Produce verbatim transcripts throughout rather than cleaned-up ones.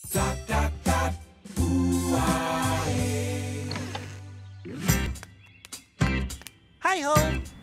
Dot, dot, dot, ooh-ah-eh. Hi-ho!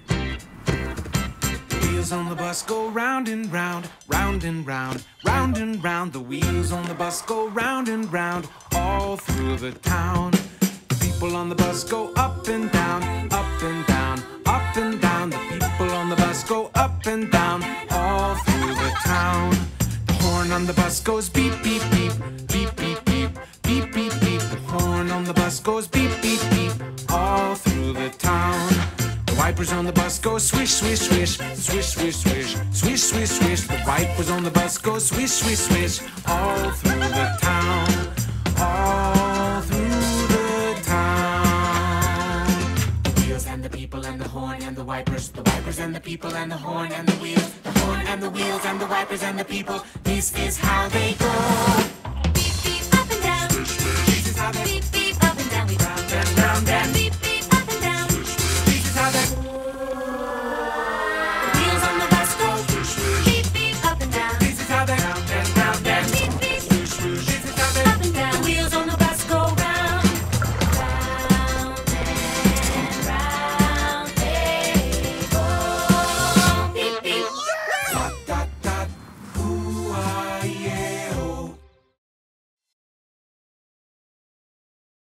Wheels on the bus go round and round, round and round, round and round. The wheels on the bus go round and round, all through the town. The people on the bus go up and down, up and down, up and down. The people on the bus go up and down, all through the town. The horn on the bus goes beep, beep, beep, beep, beep, beep, beep, beep, beep. The horn on the bus goes beep, beep, beep, all through the town. The wipers on the bus go swish, swish, swish, swish, swish, swish, swish, swish, swish. The wipers on the bus go swish, swish, swish, all through the town, all through the town. The wheels and the people and the horn and the wipers, the wipers and the people and the horn and the wheels, the horn and the wheels and the wipers and the people. This is how they go.